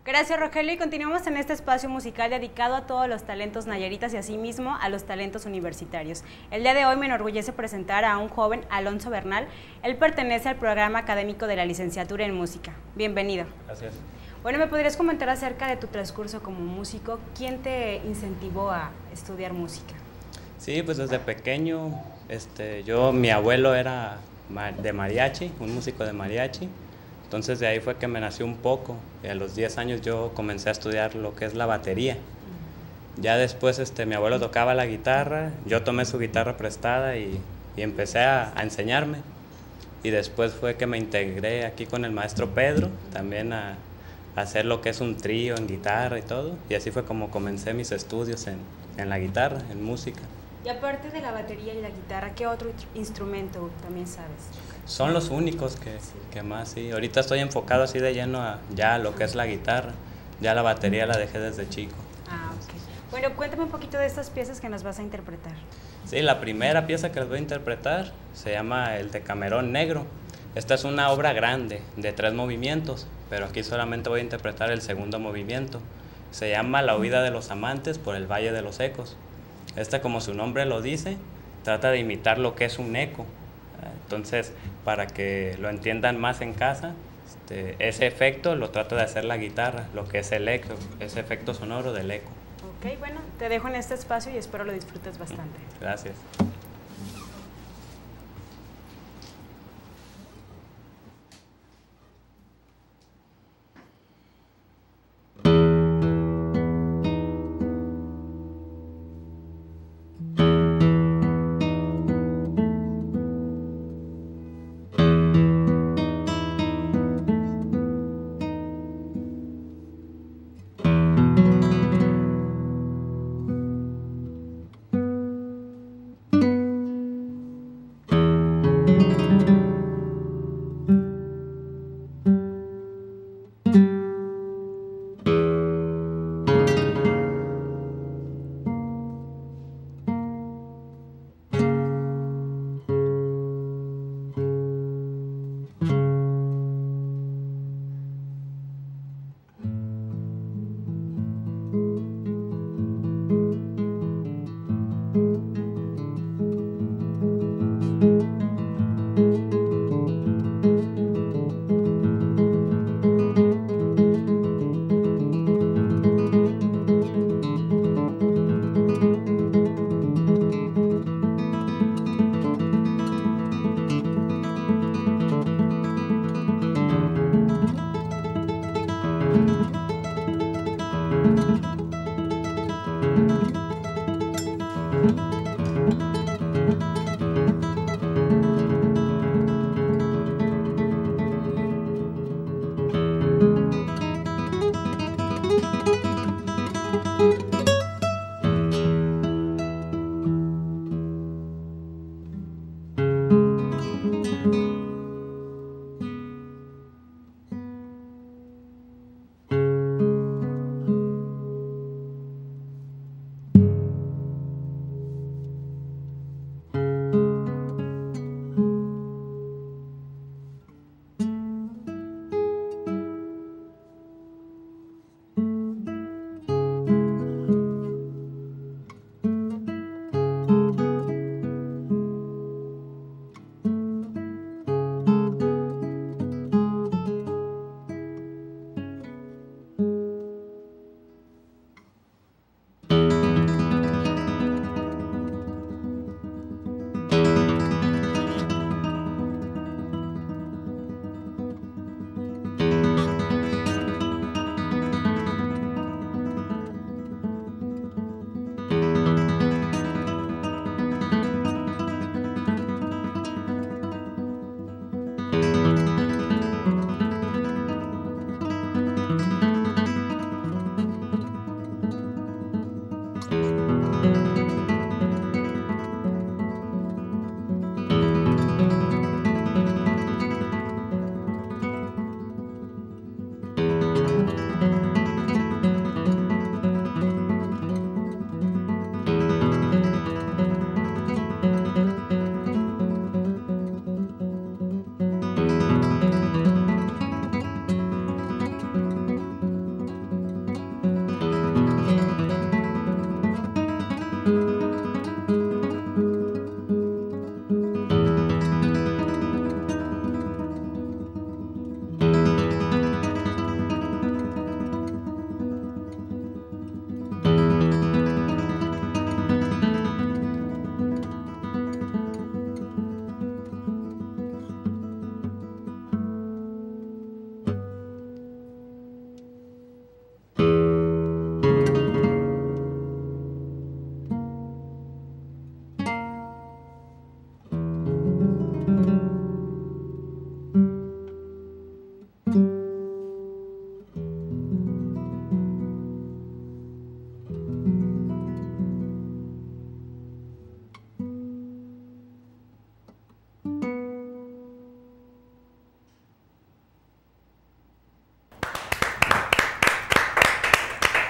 Gracias, Rogelio, y continuamos en este espacio musical dedicado a todos los talentos nayaritas y asimismo a los talentos universitarios. El día de hoy me enorgullece presentar a un joven, Alonso Bernal. Él pertenece al programa académico de la licenciatura en música. Bienvenido. Gracias. Bueno, ¿me podrías comentar acerca de tu transcurso como músico? ¿Quién te incentivó a estudiar música? Sí, pues desde pequeño, mi abuelo era de mariachi, un músico de mariachi. Entonces de ahí fue que me nació un poco, y a los 10 años yo comencé a estudiar lo que es la batería. Ya después mi abuelo tocaba la guitarra, yo tomé su guitarra prestada y empecé a enseñarme. Y después fue que me integré aquí con el maestro Pedro, también a hacer lo que es un trío en guitarra y todo. Y así fue como comencé mis estudios en la guitarra, en música. Y aparte de la batería y la guitarra, ¿qué otro instrumento también sabes? Son los únicos que más, sí. Ahorita estoy enfocado así de lleno a ya lo que es la guitarra. Ya la batería la dejé desde chico. Ah, ok. Bueno, cuéntame un poquito de estas piezas que nos vas a interpretar. Sí, la primera pieza que les voy a interpretar se llama El Decamerón Negro. Esta es una obra grande de 3 movimientos, pero aquí solamente voy a interpretar el segundo movimiento. Se llama La huida de los amantes por el Valle de los Ecos. Esta, como su nombre lo dice, trata de imitar lo que es un eco. Entonces, para que lo entiendan más en casa, ese efecto lo trata de hacer la guitarra, lo que es el eco, ese efecto sonoro del eco. Ok, bueno, te dejo en este espacio y espero lo disfrutes bastante. Gracias.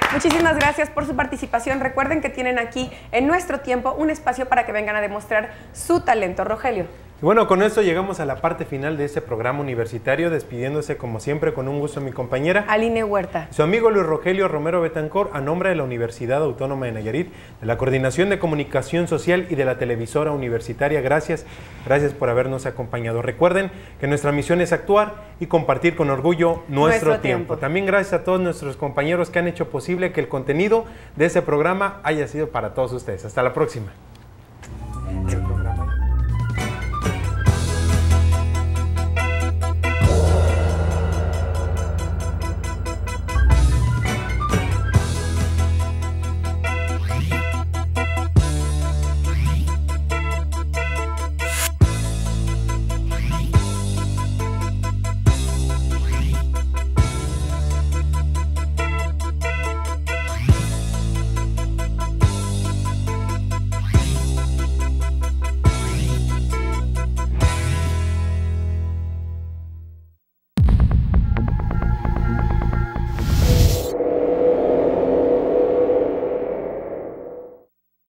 Muchísimas gracias por su participación. Recuerden que tienen aquí en Nuestro Tiempo un espacio para que vengan a demostrar su talento. Rogelio. Y bueno, con esto llegamos a la parte final de este programa universitario, despidiéndose como siempre con un gusto mi compañera Aline Huerta. Su amigo Luis Rogelio Romero Betancor, a nombre de la Universidad Autónoma de Nayarit, de la Coordinación de Comunicación Social y de la Televisora Universitaria. Gracias por habernos acompañado. Recuerden que nuestra misión es actuar y compartir con orgullo nuestro tiempo. También gracias a todos nuestros compañeros que han hecho posible que el contenido de este programa haya sido para todos ustedes. Hasta la próxima.